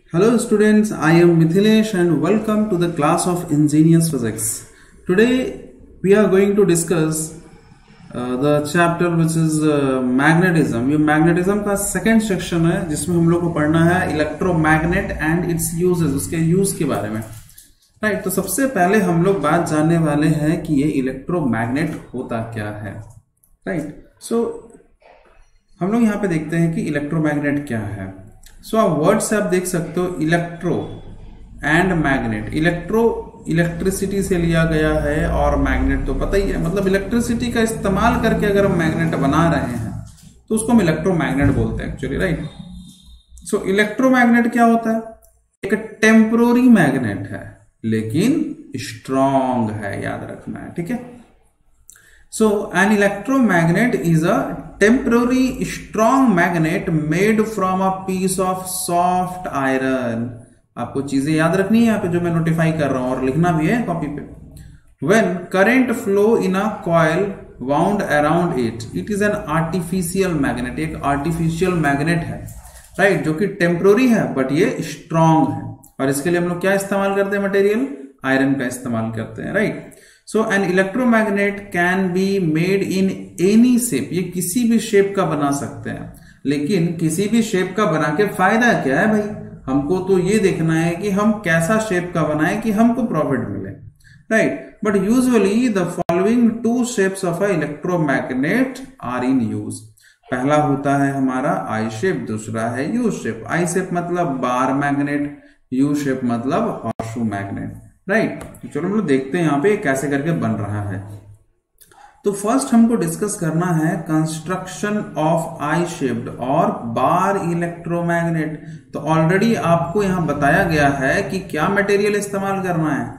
Hello students, I am Mithilesh and welcome to the class of Ingenious Physics. Today we are going to discuss the chapter which is magnetism. ये magnetism का second section है जिसमें हम लोग को पढ़ना है electromagnet and its uses, उसके use के बारे में. राइट, तो सबसे पहले हम लोग बात जानने वाले हैं कि ये इलेक्ट्रोमैग्नेट होता क्या है. राइट, सो हम लोग यहाँ पे देखते हैं कि इलेक्ट्रोमैग्नेट क्या है. सो आप वर्ड से आप देख सकते हो electro and magnet. Electro electricity से लिया गया है और मैग्नेट तो पता ही है, मतलब इलेक्ट्रिसिटी का इस्तेमाल करके अगर हम मैग्नेट बना रहे हैं तो उसको हम इलेक्ट्रोमैग्नेट बोलते हैं एक्चुअली. राइट, सो इलेक्ट्रोमैग्नेट क्या होता है? एक टेम्पोररी मैग्नेट है लेकिन स्ट्रॉन्ग है, याद रखना है. ठीक है, so an electromagnet is a temporary strong magnet made from a piece of soft iron. आपको चीजें याद रखनी है यहाँ पे जो मैं नोटिफाई कर रहा हूं और लिखना भी है कॉपी पे. When current flow in a coil wound around it, it is an artificial magnet. एक artificial magnet है, राइट, जो कि टेम्पोररी है बट ये स्ट्रॉन्ग है. और इसके लिए हम लोग क्या इस्तेमाल करते हैं? मटेरियल आयरन का इस्तेमाल करते हैं. Right, so an electromagnet can be made in any shape. ये किसी भी शेप का बना सकते हैं, लेकिन किसी भी शेप का बना के फायदा क्या है भाई? हमको तो ये देखना है कि हम कैसा शेप का बनाएं कि हमको प्रॉफिट मिले. Right, but usually the following two shapes of a electromagnet are in use. पहला होता है हमारा आई शेप, दूसरा है यू शेप. आई शेप मतलब बार मैग्नेट, यू शेप मतलब हॉर्सशू मैग्नेट. राइट, चलो हम लोग देखते हैं यहाँ पे कैसे करके बन रहा है. तो फर्स्ट हमको डिस्कस करना है कंस्ट्रक्शन ऑफ आई शेप्ड और बार इलेक्ट्रोमैग्नेट. तो ऑलरेडी आपको यहां बताया गया है कि क्या मटेरियल इस्तेमाल करना है?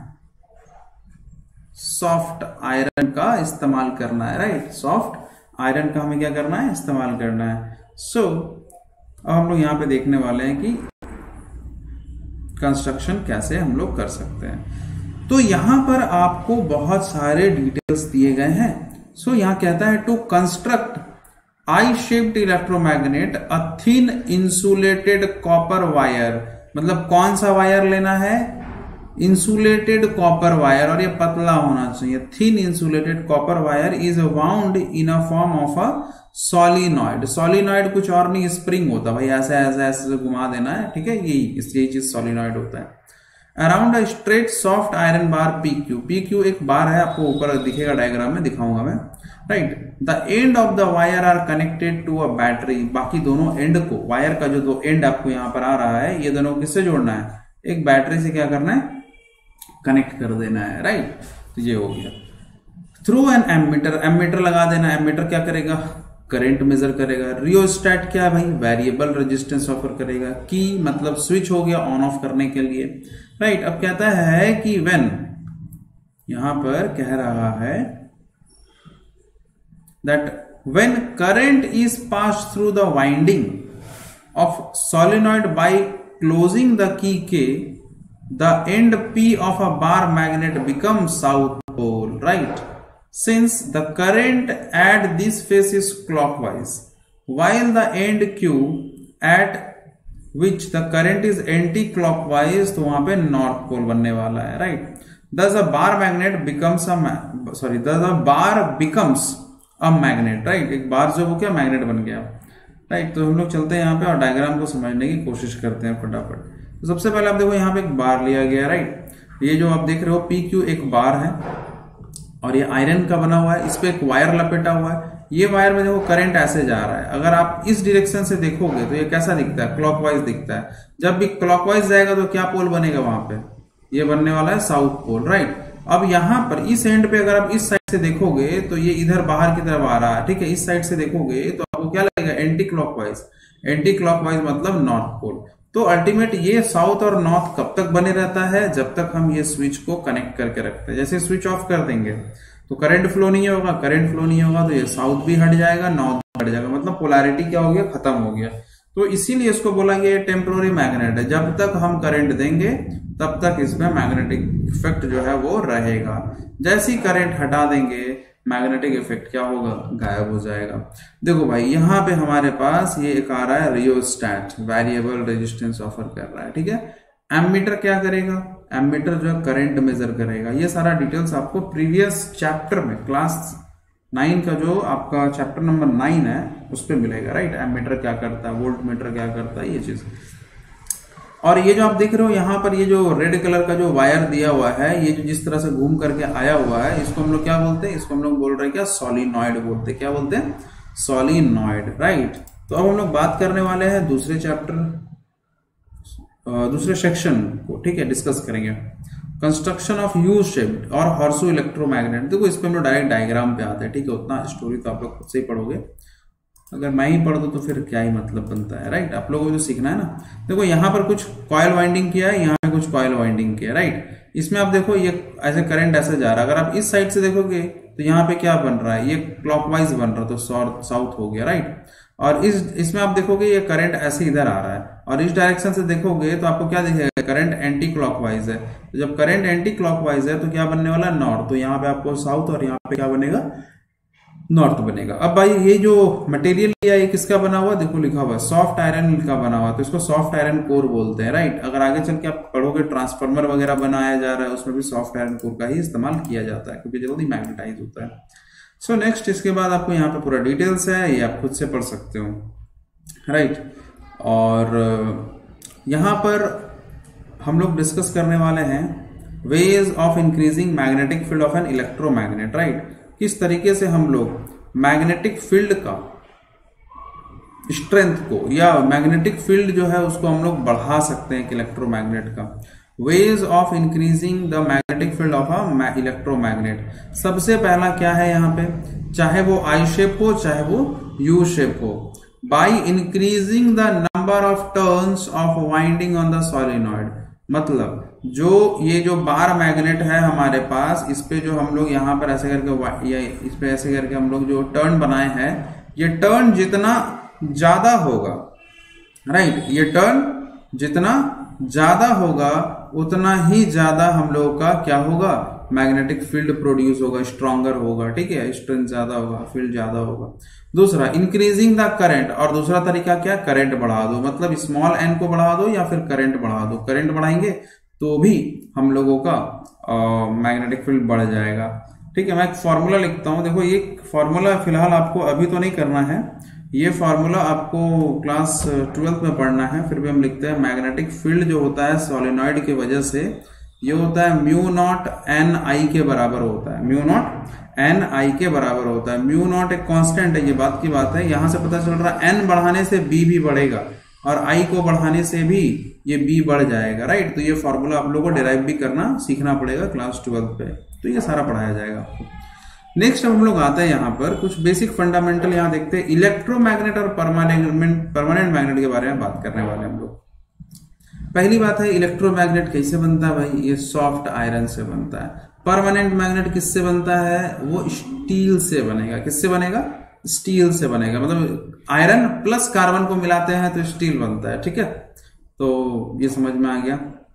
सॉफ्ट आयरन का इस्तेमाल करना है. राइट, सॉफ्ट आयरन का हमें क्या करना है? इस्तेमाल करना है. सो अब हम लोग यहां पे देखने वाले हैं कि कंस्ट्रक्शन कैसे हम लोग कर सकते हैं. तो यहां पर आपको बहुत सारे डिटेल्स दिए गए हैं. सो यहां कहता है to construct I shaped electromagnet a thin insulated copper wire. मतलब कौन सा वायर लेना है? इंसुलेटेड कॉपर वायर, और ये पतला होना चाहिए. Thin insulated copper wire is wound in a form of a solenoid. Solenoid कुछ और नहीं, स्प्रिंग होता है भाई, ऐसे ऐसे ऐसे घुमा देना है. ठीक है, यही चीज सॉलिनॉइड होता है. Around a straight soft iron bar P Q. P Q एक बार है, आपको ऊपर दिखेगा, डायग्राम में दिखाऊंगा मैं. Right, the end of the wire are connected to a battery. बाकी दोनों एंड को, वायर का जो दो एंड आपको यहां पर आ रहा है, ये दोनों किससे जोड़ना है? एक बैटरी से क्या करना है? कनेक्ट कर देना है. राइट, तो ये हो गया. Through an ammeter. एमीटर लगा देना. एमीटर क्या करेगा? करंट मेजर करेगा. रियोस्टेट क्या है भाई? वेरिएबल रेजिस्टेंस ऑफर करेगा. की मतलब स्विच हो गया ऑन ऑफ करने के लिए. राइट, अब कहता है कि व्हेन, यहां पर कह रहा है that when current is pass through the winding of solenoid by closing the key के, the end P of a bar magnet becomes south pole. Right, since the current at this face is clockwise while the end Q at which the current is anti-clockwise, तो वहां पे north pole बनने वाला है. Right, thus a bar magnet becomes a thus a bar becomes a magnet. Right, एक बार जो वो क्या मैग्नेट बन गया. राइट, तो हम लोग चलते हैं यहाँ पे और डायग्राम को समझने की कोशिश करते हैं फटाफट. तो सबसे पहले आप देखो यहाँ पे एक बार लिया गया. राइट, ये जो आप देख रहे हो पी क्यू एक बार है और ये आयरन का बना हुआ है. इस पे एक वायर लपेटा हुआ है. ये वायर में देखो करंट ऐसे जा रहा है. अगर आप इस डायरेक्शन से देखोगे तो ये कैसा दिखता है? क्लॉकवाइज दिखता है. जब भी क्लॉकवाइज जाएगा तो क्या पोल बनेगा वहां पे? ये बनने वाला है साउथ पोल. राइट, अब यहां पर इस एंड पे अगर आप इस साइड से देखोगे तो ये इधर बाहर की तरफ आ रहा है. ठीक है, इस साइड से देखोगे तो आपको क्या लगेगा? Anti clockwise. एंटी क्लॉकवाइज मतलब नॉर्थ पोल. तो अल्टीमेट ये साउथ और नॉर्थ कब तक बने रहता है? जब तक हम ये स्विच को कनेक्ट करके रखते हैं. जैसे स्विच ऑफ कर देंगे तो करंट फ्लो नहीं होगा. करंट फ्लो नहीं होगा तो ये साउथ भी हट जाएगा, नॉर्थ भी हट जाएगा. मतलब पोलैरिटी क्या हो गया? खत्म हो गया. तो इसीलिए इसको बोला गया टेम्पोररी मैग्नेट है. जब तक हम करंट देंगे तब तक इसमें मैग्नेटिक इफेक्ट जो है वो रहेगा. जैसे ही करंट हटा देंगे मैग्नेटिक इफेक्ट क्या होगा, गायब हो जाएगा। देखो भाई यहाँ पे हमारे पास ये एक आ रहा है रियोस्टैट, वेरिएबल रेजिस्टेंस ऑफर कर रहा है, ठीक है। एमीटर क्या करेगा, एमीटर जो है करंट मेजर करेगा। ये सारा डिटेल्स आपको प्रीवियस चैप्टर में क्लास 9 का जो आपका चैप्टर नंबर 9 है उस पर मिलेगा, राइट। एमीटर क्या करता है, वोल्ट मीटर क्या करता है, ये चीज। और ये जो आप देख रहे हो यहाँ पर ये जो रेड कलर का जो वायर दिया हुआ है, ये जो जिस तरह से घूम करके आया हुआ है, इसको हम लोग क्या बोलते हैं, इसको हम लोग बोल रहे हैं क्या, सोलिनॉइड बोलते हैं। क्या बोलते हैं, सोलिनॉइड, राइट। तो अब हम लोग बात करने वाले हैं दूसरे चैप्टर, दूसरे सेक्शन को, ठीक है, डिस्कस करेंगे। कंस्ट्रक्शन ऑफ यू शेप्ड और हॉर्सो इलेक्ट्रोमैग्नेट। देखो इस पे हम लोग डायरेक्ट डायग्राम पे आते हैं, ठीक है। उतना स्टोरी तो आप लोग खुद से ही पढ़ोगे, अगर मैं ही पढ़ दूं तो फिर क्या ही मतलब बनता है, राइट। आप लोगों को जो सीखना है ना, देखो यहाँ पर कुछ कॉयल वाइंडिंग किया है, यहाँ पे कुछ कॉयल वाइंडिंग किया है, राइट। इसमें आप देखो ये ऐसे करंट ऐसे जा रहा है। अगर आप इस साइड से देखोगे तो यहाँ पे क्या बन रहा है, ये क्लॉकवाइज बन रहा है, तो साउथ हो गया, राइट। और इसमें आप देखोगे ये करंट ऐसे इधर आ रहा है, और इस डायरेक्शन से देखोगे तो आपको क्या दिखेगा, करंट एंटी क्लॉकवाइज है। तो जब करंट एंटी क्लॉकवाइज है तो क्या बनने वाला, नॉर्थ। तो यहाँ पे आपको साउथ और यहाँ पे क्या बनेगा, नॉर्थ बनेगा। अब भाई ये जो मटेरियल लिया ये किसका बना हुआ, देखो लिखा हुआ सॉफ्ट आयरन का बना हुआ, तो इसको सॉफ्ट आयरन कोर बोलते हैं, राइट। अगर आगे चल के आप पढ़ोगे ट्रांसफार्मर वगैरह बनाया जा रहा है, उसमें भी सॉफ्ट आयरन कोर का ही इस्तेमाल किया जाता है, क्योंकि जल्दी मैग्नेटाइज होता है। सो नेक्स्ट, इसके बाद आपको यहाँ पे पूरा डिटेल्स है, ये आप खुद से पढ़ सकते हो, राइट। और यहाँ पर हम लोग डिस्कस करने वाले हैं ways of increasing magnetic field of an electromagnet, right. किस तरीके से हम लोग मैग्नेटिक फील्ड का स्ट्रेंथ को या मैग्नेटिक फील्ड जो है उसको हम लोग बढ़ा सकते हैं इलेक्ट्रोमैग्नेट का। Ways of increasing the magnetic field of a electromagnet. सबसे पहला क्या है यहाँ पे, चाहे वो आई शेप हो चाहे वो यू शेप हो, by increasing the number of turns of winding on the solenoid. मतलब जो ये जो बार मैग्नेट है हमारे पास, इस पे जो हम लोग यहाँ पर ऐसे करके या इस पे ऐसे करके हम लोग जो टर्न बनाए हैं, ये टर्न जितना ज्यादा होगा, राइट, ये टर्न जितना ज्यादा होगा उतना ही ज्यादा हम लोगों का क्या होगा, मैग्नेटिक फील्ड प्रोड्यूस होगा, स्ट्रॉन्गर होगा, ठीक है। स्ट्रेंथ ज्यादा होगा, फील्ड ज्यादा होगा। दूसरा इंक्रीजिंग द करंट, और दूसरा तरीका क्या, करंट बढ़ा दो, मतलब स्मॉल एन को बढ़ा दो या फिर करंट बढ़ा दो। करंट बढ़ाएंगे तो भी हम लोगों का मैग्नेटिक फील्ड बढ़ जाएगा, ठीक है। मैं एक फॉर्मूला लिखता हूं, देखो ये फॉर्मूला फिलहाल आपको अभी तो नहीं करना है, ये फॉर्मूला आपको क्लास 12th में पढ़ना है। फिर भी हम लिखते हैं मैग्नेटिक फील्ड जो होता है सोलिनॉइड की वजह से ये होता है म्यू नॉट एन आई के बराबर होता है, म्यू नॉट एन आई के बराबर होता है। म्यू नॉट एक कांस्टेंट है, ये बात की बात है। यहां से पता चल रहा है एन बढ़ाने से बी भी बढ़ेगा और आई को बढ़ाने से भी ये बी बढ़ जाएगा, राइट। तो ये फॉर्मूला आप लोगों को डिराइव भी करना सीखना पड़ेगा क्लास 12th पे, तो ये सारा पढ़ाया जाएगा आपको। नेक्स्ट हम लोग आते हैं यहाँ पर कुछ बेसिक फंडामेंटल यहाँ देखते हैं, इलेक्ट्रोमैग्नेट और परमानेंट मैग्नेट के बारे में बात करने वाले हम लोग। पहली बात है इलेक्ट्रोमैग्नेट कैसे बनता है भाई, ये सॉफ्ट आयरन से बनता है। परमानेंट मैग्नेट किससे बनता है, वो स्टील से बनेगा। किससे बनेगा, स्टील से बनेगा, मतलब आयरन प्लस कार्बन को मिलाते हैं तो स्टील बनता है, ठीक है। तो ये समझ में आ गया।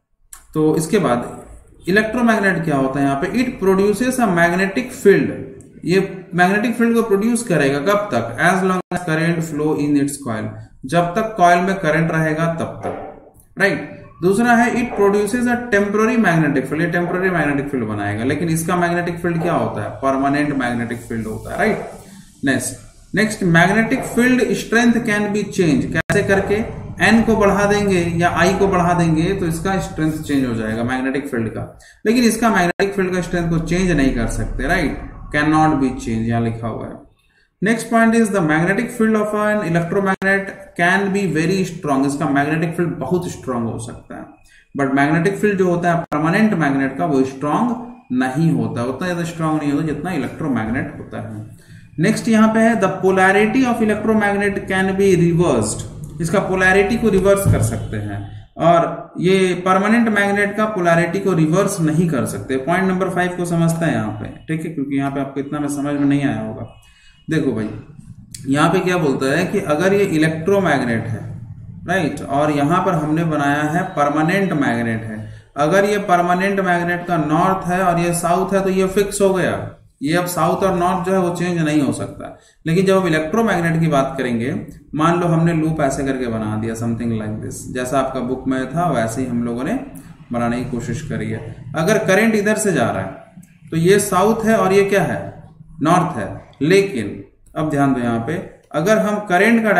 तो इसके बाद इलेक्ट्रोमैग्नेट क्या होता है यहाँ पे, it produces a magnetic field. ये मैग्नेटिक फील्ड को प्रोड्यूस करेगा कब तक, as long as current flow in its coil, जब तक कॉइल में करंट रहेगा तब तक, राइट। दूसरा है it produces a temporary magnetic field, ये टेम्पररी मैग्नेटिक फील्ड बनाएगा, लेकिन इसका मैग्नेटिक फील्ड क्या होता है, परमानेंट मैग्नेटिक फील्ड होता है, right. Next magnetic field strength can be change, कैसे करके, एन को बढ़ा देंगे या आई को बढ़ा देंगे तो इसका स्ट्रेंथ चेंज हो जाएगा मैग्नेटिक फील्ड का, लेकिन इसका मैग्नेटिक फील्ड का स्ट्रेंथ को चेंज नहीं कर सकते, right, can not be change, यहां लिखा हुआ है। Next point is the magnetic field of an electromagnet can be very strong, इसका मैग्नेटिक फील्ड बहुत स्ट्रॉन्ग हो सकता है, बट मैग्नेटिक फील्ड जो होता है परमानेंट मैग्नेट का वो स्ट्रॉन्ग नहीं होता, उतना ज्यादा स्ट्रॉन्ग नहीं होता जितना इलेक्ट्रोमैग्नेट होता है। नेक्स्ट यहाँ पे है the polarity of electromagnet can be reversed, इसका पोलैरिटी को रिवर्स कर सकते हैं, और ये परमानेंट मैग्नेट का पोलैरिटी को रिवर्स नहीं कर सकते। पॉइंट नंबर 5 को समझता है यहाँ पे, ठीक है, क्योंकि यहाँ पे आपको इतना में समझ में नहीं आया होगा। देखो भाई यहाँ पे क्या बोलता है कि अगर ये इलेक्ट्रोमैग्नेट है, राइट, और यहाँ पर हमने बनाया है परमानेंट मैग्नेट है, अगर ये परमानेंट मैग्नेट का नॉर्थ है और ये साउथ है तो ये फिक्स हो गया, ये अब साउथ और नॉर्थ जो है वो चेंज नहीं हो सकता। लेकिन जब हम इलेक्ट्रोमैग्नेट की बात करेंगे, मान लो हमने लूप ऐसे करके बना दिया, समथिंग लाइक दिस, जैसा आपका बुक में था वैसे ही हम लोगों ने बनाने की कोशिश करी है। अगर करंट इधर से जा रहा है तो ये साउथ है और ये क्या है, नॉर्थ है। लेकिन अब ध्यान दो यहाँ पे, अगर हम करंट का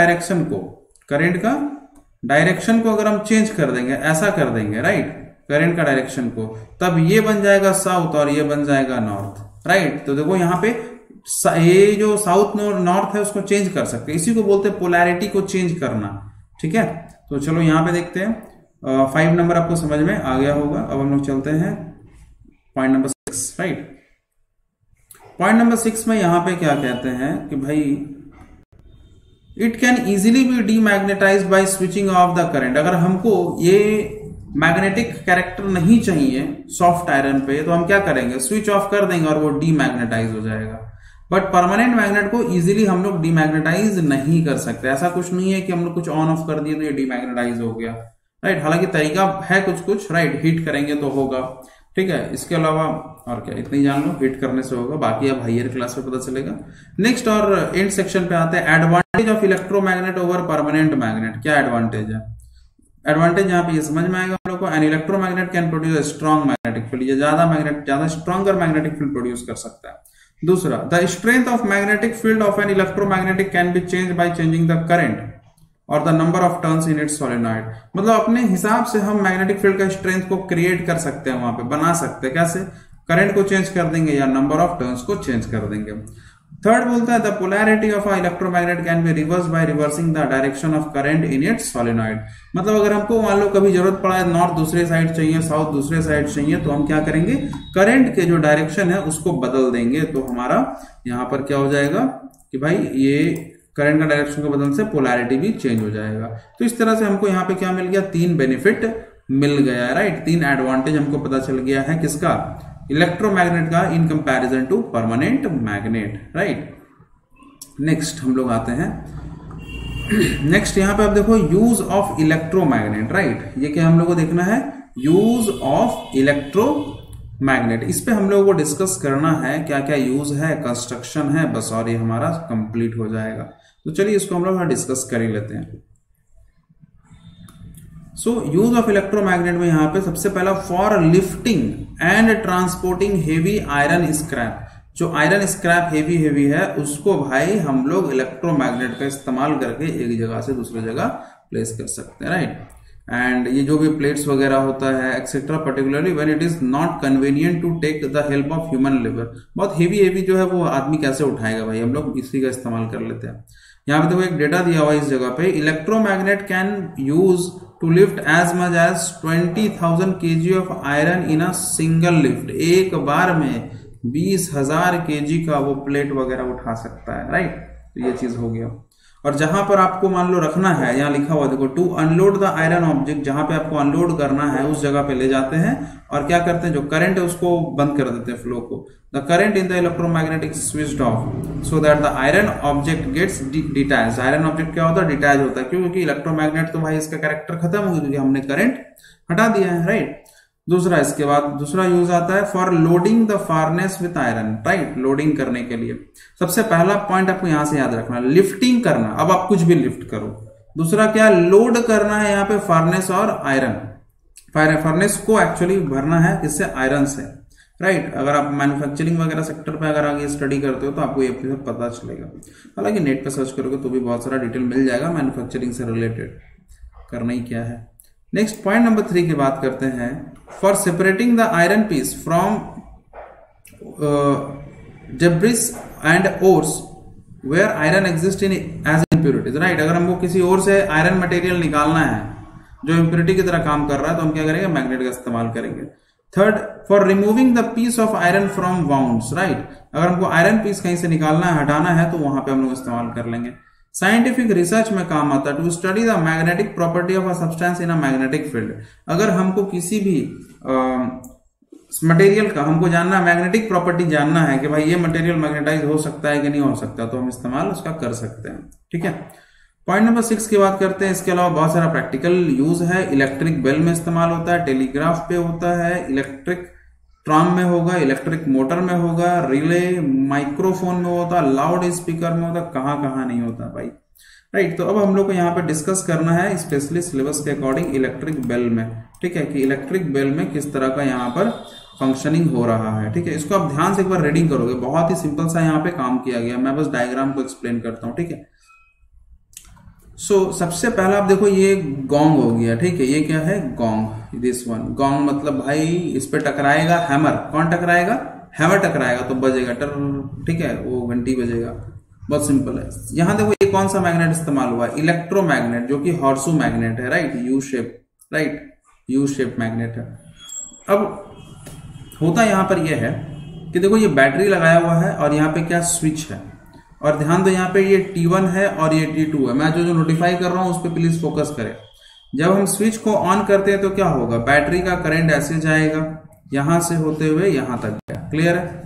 डायरेक्शन को अगर हम चेंज कर देंगे, ऐसा कर देंगे, राइट, करंट का डायरेक्शन को, तब ये बन जाएगा साउथ और ये बन जाएगा नॉर्थ, राइट। तो देखो यहाँ पे ये जो साउथ नॉर्थ है उसको चेंज कर सकते हैं, इसी को बोलते हैं पोलैरिटी को चेंज करना, ठीक है। तो चलो यहाँ पे देखते हैं, 5 नंबर आपको समझ में आ गया होगा। अब हम लोग चलते हैं point number 6, right. Point number 6 में यहां पे क्या कहते हैं कि भाई it can easily be demagnetised by switching off the current. अगर हमको ये मैग्नेटिक कैरेक्टर नहीं चाहिए सॉफ्ट आयरन पे तो हम क्या करेंगे, स्विच ऑफ कर देंगे और वो डीमैग्नेटाइज हो जाएगा। बट परमानेंट मैग्नेट को इजीली हम लोग डीमैग्नेटाइज नहीं कर सकते। ऐसा कुछ नहीं है कि हम लोग कुछ ऑन ऑफ कर दिए तो ये डीमैग्नेटाइज हो गया, राइट। हालांकि तरीका है कुछ, राइट, हीट करेंगे तो होगा, ठीक है। इसके अलावा और क्या, इतनी जान लो, हीट करने से होगा, बाकी अब हायर क्लास में पता चलेगा। नेक्स्ट और एंड सेक्शन पे आते हैं, advantage of electromagnet over permanent magnet. क्या एडवांटेज है? एडवांटेज यहाँ पे ये समझ में आएगा हम लोग को, an electromagnet can produce strong magnetic field. ये ज्यादा स्ट्रॉन्गर मैग्नेटिक फील्ड प्रोड्यूस कर सकता है। दूसरा, the strength of magnetic field of an electromagnetic can be change by changing the current और the number of turns in its solenoid. मतलब अपने हिसाब से हम मैग्नेटिक फील्ड का स्ट्रेंथ को क्रिएट कर सकते हैं, वहां पे बना सकते हैं। कैसे? करंट को चेंज कर देंगे या नंबर ऑफ टर्न्स को चेंज कर देंगे। थर्ड बोलता है, the polarity of a electromagnet can be reverse by reversing the direction of current in its solenoid. मतलब अगर हमको मान लो कभी जरूरत पड़ा है, नॉर्थ दूसरे साइड चाहिए, साउथ दूसरे साइड चाहिए, तो हम क्या करेंगे, करंट के जो डायरेक्शन है उसको बदल देंगे। तो हमारा यहाँ पर क्या हो जाएगा कि भाई ये करंट का डायरेक्शन को बदलने से पोलैरिटी भी चेंज हो जाएगा। तो इस तरह से हमको यहाँ पे क्या मिल गया, 3 बेनिफिट मिल गया है, राइट। 3 एडवांटेज हमको पता चल गया है, किसका, इलेक्ट्रोमैग्नेट का in comparison to permanent magnet, right. Next हम लोग आते हैं, नेक्स्ट यहाँ पे आप देखो, यूज ऑफ इलेक्ट्रोमैग्नेट, राइट। ये क्या हम लोग को देखना है, यूज ऑफ इलेक्ट्रोमैग्नेट। इस पे हम लोगों को डिस्कस करना है, क्या क्या यूज है, कंस्ट्रक्शन है, बस, और ये हमारा कंप्लीट हो जाएगा। तो चलिए इसको हम लोग डिस्कस कर ही लेते हैं। सो यूज ऑफ इलेक्ट्रोमैग्नेट में यहां पे सबसे पहला, for lifting and transporting heavy iron scrap. जो आयरन स्क्रैप हेवी है उसको भाई हम लोग इलेक्ट्रोमैग्नेट का इस्तेमाल करके एक जगह से दूसरी जगह प्लेस कर सकते हैं, राइट। एंड ये जो भी प्लेट्स वगैरह होता है etcetera, particularly when it is not convenient to take the help of human labour. बहुत हेवी जो है वो आदमी कैसे उठाएगा भाई, हम लोग इसी का इस्तेमाल कर लेते हैं। यहाँ पे देखो एक डेटा दिया हुआ है इस जगह पे, electromagnet can use to lift as much as 20,000 kg of iron in a single lift. एक बार में 20,000 kg का वो प्लेट वगैरह उठा सकता है, राइट। तो ये चीज हो गया। और जहां पर आपको मान लो रखना है, यहाँ लिखा हुआ देखो, to unload the iron object, जहां पे आपको अनलोड करना है उस जगह पे ले जाते हैं और क्या करते हैं, जो करंट है उसको बंद कर देते हैं, फ्लो को। The current in the electromagnetic switched off so that the iron object gets detach. Iron object क्या होता है, डिटैच होता है। क्योंकि इलेक्ट्रोमैग्नेट तो भाई इसका कैरेक्टर खत्म हो गया क्योंकि हमने करंट हटा दिया है, राइट। दूसरा, इसके बाद दूसरा यूज आता है for loading the furnace with iron, right. Loading करने के लिए सबसे पहला पॉइंट आपको यहां से याद रखना, लिफ्टिंग करना। अब आप कुछ भी लिफ्ट करो। दूसरा क्या, लोड करना है यहाँ पे फार्नेस और आयरन। फार्नेस को एक्चुअली भरना है किससे, आयरन से, राइट। अगर आप मैन्युफैक्चरिंग वगैरह सेक्टर पे अगर आगे स्टडी करते हो तो आपको ये पता चलेगा। हालांकि नेट पे सर्च करोगे तो भी बहुत सारा डिटेल मिल जाएगा मैन्युफैक्चरिंग से रिलेटेड, करना ही क्या है। नेक्स्ट पॉइंट नंबर 3 की बात करते हैं, for separating the iron piece from debris and ores where iron exist in as impurities, right. अगर हमको किसी और से आयरन मटेरियल निकालना है जो इम्प्योरिटी की तरह काम कर रहा है तो हम क्या करेंगे, मैग्नेट का इस्तेमाल करेंगे। Third, for removing the piece of iron from wounds, right. अगर हमको आयरन पीस कहीं से निकालना है, हटाना है, तो वहां पे हम लोग इस्तेमाल कर लेंगे। साइंटिफिक रिसर्च में काम आता है, to study the magnetic property of a substance in a magnetic field. अगर हमको किसी भी मटेरियल का हमको जानना, मैग्नेटिक प्रॉपर्टी जानना है कि भाई ये मटेरियल मैग्नेटाइज हो सकता है कि नहीं हो सकता, तो हम इस्तेमाल उसका कर सकते हैं, ठीक है। पॉइंट नंबर 6 की बात करते हैं। इसके अलावा बहुत सारा प्रैक्टिकल यूज है। इलेक्ट्रिक बेल में इस्तेमाल होता है, टेलीग्राफ पे होता है, इलेक्ट्रिक ट्राम में होगा, इलेक्ट्रिक मोटर में होगा, रिले, माइक्रोफोन में होता, लाउड स्पीकर में होता, कहाँ कहाँ नहीं होता भाई, राइट। तो अब हम लोग को यहाँ पे डिस्कस करना है स्पेशली सिलेबस के अकॉर्डिंग इलेक्ट्रिक बेल में, ठीक है, कि इलेक्ट्रिक बेल में किस तरह का यहाँ पर फंक्शनिंग हो रहा है, ठीक है। इसको आप ध्यान से एक बार रीडिंग करोगे, बहुत ही सिंपल सा यहाँ पे काम किया गया, मैं बस डायग्राम को एक्सप्लेन करता हूँ, ठीक है। सबसे पहला आप देखो ये गोंग हो गया, ठीक है, ये क्या है, गोंग, दिस वन गोंग, मतलब भाई इस पे टकराएगा हैमर, कौन टकराएगा, हैमर टकराएगा तो बजेगा टर, ठीक है, वो घंटी बजेगा, बहुत सिंपल है। यहां देखो ये कौन सा मैग्नेट इस्तेमाल हुआ है, इलेक्ट्रोमैग्नेट, जो कि हॉर्सू मैग्नेट है, right, U shape, right, U shape magnet है। अब होता यहां पर यह है कि देखो ये बैटरी लगाया हुआ है और यहाँ पे क्या स्विच है, और ध्यान दो यहाँ पे ये T1 है और ये T2 है, मैं जो नोटिफाई कर रहा हूं उस पर प्लीज फोकस करें। जब हम स्विच को ऑन करते हैं तो क्या होगा, बैटरी का करंट ऐसे जाएगा, यहां से होते हुए यहां तक गया, क्लियर है।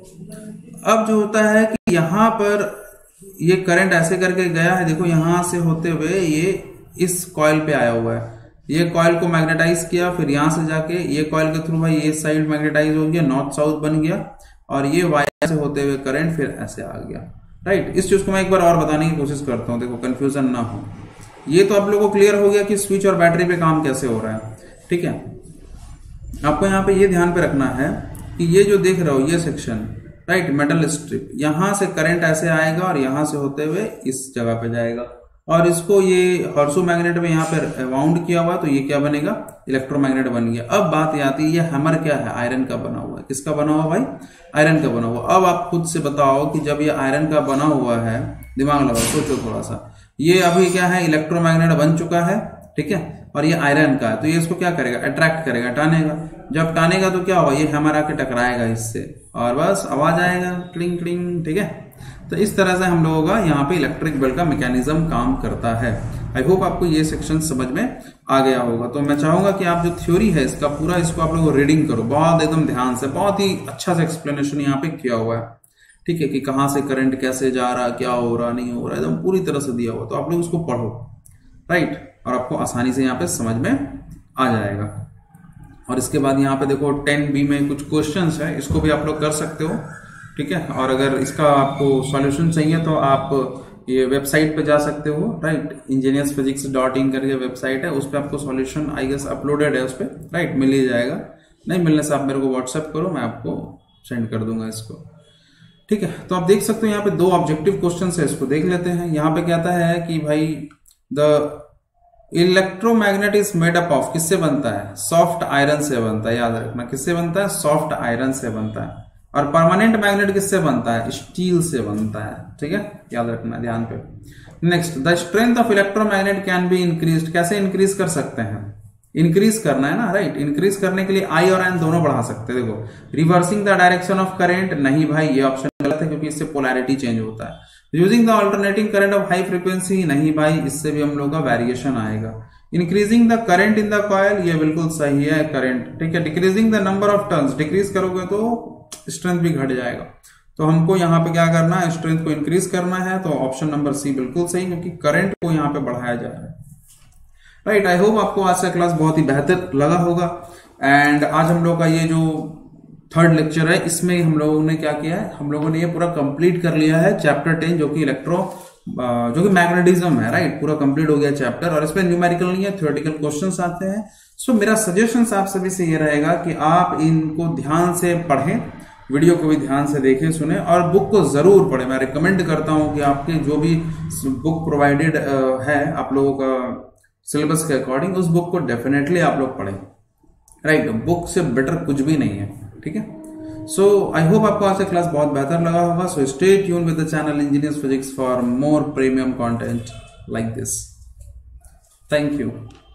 अब जो होता है कि यहां पर ये करंट ऐसे करके गया है, देखो यहां से होते हुए ये इस कॉइल पे आया हुआ है, ये कॉइल को मैग्नेटाइज किया, फिर यहां से जाके ये कॉइल के थ्रू भाई ये साइड मैग्नेटाइज हो गया, नॉर्थ साउथ बन गया, और ये वायर से होते हुए करंट फिर ऐसे आ गया, राइट। इस चीज को मैं एक बार और बताने की कोशिश करता हूं, देखो कंफ्यूजन ना हो। ये तो आप लोगों को क्लियर हो गया कि स्विच और बैटरी पे काम कैसे हो रहा है, ठीक है। आपको यहाँ पे ये ध्यान पे रखना है कि ये जो देख रहे हो ये सेक्शन, राइट, मेटल स्ट्रिप, यहां से करंट ऐसे आएगा और यहां से होते हुए इस जगह पे जाएगा, और इसको ये हॉर्सू मैग्नेट में यहाँ पे वाउंड किया हुआ, तो ये क्या बनेगा, इलेक्ट्रोमैग्नेट बन गया। अब बात आती है, ये हैमर क्या है, आयरन का बना हुआ है, किसका बना हुआ भाई, आयरन का बना हुआ। अब आप खुद से बताओ कि जब ये आयरन का बना हुआ है, दिमाग लगाओ, सोचो थोड़ा सा, ये अभी क्या है, इलेक्ट्रोमैग्नेट बन चुका है, ठीक है, और ये आयरन का है, तो ये इसको क्या करेगा, अट्रैक्ट करेगा, टानेगा। जब टानेगा तो क्या होगा, ये हैमर आके टकराएगा इससे, और बस आवाज आएगा, क्लिंग क्लिंग, ठीक है। तो इस तरह से हम लोगों का यहाँ पे इलेक्ट्रिक बेल का मैकेनिज्म काम करता है। आई होप आपको ये सेक्शन समझ में आ गया होगा। तो मैं चाहूंगा कि आप जो थ्योरी है इसका पूरा, इसको आप लोग रीडिंग करो बहुत एकदम ध्यान से, बहुत ही अच्छा सा एक्सप्लेनेशन यहाँ पे किया हुआ है, ठीक है, कि कहाँ से करंट कैसे जा रहा, क्या हो रहा, नहीं हो रहा, एकदम पूरी तरह से दिया हुआ। तो आप लोग उसको पढ़ो, राइट, और आपको आसानी से यहाँ पे समझ में आ जाएगा। और इसके बाद यहाँ पे देखो 10B में कुछ क्वेश्चंस है, इसको भी आप लोग कर सकते हो, ठीक है। और अगर इसका आपको सॉल्यूशन चाहिए तो आप ये वेबसाइट पे जा सकते हो, राइट, engineersphysics.in करके वेबसाइट है, उस पर आपको सॉल्यूशन आई गेस अपलोडेड है उस पर, राइट, मिल ही जाएगा। नहीं मिलने से आप मेरे को व्हाट्सएप करो, मैं आपको सेंड कर दूंगा इसको, ठीक है। तो आप देख सकते हो यहाँ पे 2 ऑब्जेक्टिव क्वेश्चन है, इसको देख लेते हैं। यहाँ पे कहता है कि भाई the electromagnet is made up of, किससे बनता है, सॉफ्ट आयरन से बनता है, याद रखना, किससे बनता है, सॉफ्ट आयरन से बनता है। और परमानेंट मैग्नेट किससे बनता है, स्टील से बनता है, ठीक है, याद रखना ध्यान पे। Next, the strength of electromagnet can be increase, कैसे इंक्रीज कर सकते हैं, इंक्रीज करना है ना, राइट। इंक्रीज करने के लिए आई और एन दोनों बढ़ा सकते हैं। देखो, reversing the direction of current, नहीं भाई ये ऑप्शन गलत है, क्योंकि इससे पोलैरिटी चेंज होता है। Using the alternating current of high frequency, नहीं भाई, इससे भी हम लोग का वेरिएशन आएगा। Increasing the current in the coil, ये बिल्कुल सही है, करंट, ठीक है। Decreasing the number of turns, decrease करोगे तो स्ट्रेंथ भी घट जाएगा। तो हमको यहाँ पे क्या करना है, स्ट्रेंथ को इंक्रीज करना है, तो ऑप्शन नंबर सी बिल्कुल सही, क्योंकि करंट को यहाँ पे बढ़ाया जा रहा है, राइट। आई होप आपको आज का क्लास बहुत ही बेहतर लगा होगा। एंड आज हम लोग का ये जो 3rd लेक्चर है, इसमें हम लोगों ने क्या किया है, हम लोगों ने ये पूरा कंप्लीट कर लिया है चैप्टर 10, जो कि मैग्नेटिज्म है, राइट, पूरा कंप्लीट हो गया चैप्टर। और इसमें न्यूमेरिकल नहीं है, थ्योरेटिकल क्वेश्चंस आते हैं। सो मेरा सजेशन आप सभी से ये रहेगा कि आप इनको ध्यान से पढ़ें, वीडियो को भी ध्यान से देखें, सुने, और बुक को जरूर पढ़ें। मैं रिकमेंड करता हूं कि आपके जो भी बुक प्रोवाइडेड है आप लोगों का सिलेबस के अकॉर्डिंग, उस बुक को डेफिनेटली आप लोग पढ़ें, राइट। बुक से बेटर कुछ भी नहीं है, ठीक है। सो आई होप आपको आज का क्लास बहुत बेहतर लगा होगा। So stay tune with the channel Engineers Physics for more premium content like this. Thank you.